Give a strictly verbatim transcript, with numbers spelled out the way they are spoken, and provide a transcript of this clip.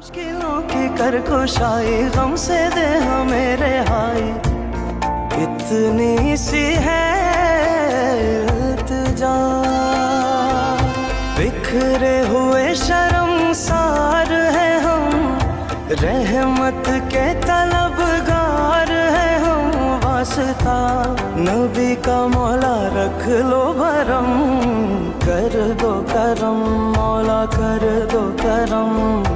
मुश्किलों की कर कुशाई गम से दे हमें रिहाई, इतनी सी है इल्तिजा। बिखरे हुए शर्मसार है हम, रहमत के तलबगार है हम। वास्ता नबी का मौला रख लो भरम, कर दो करम मौला कर दो करम।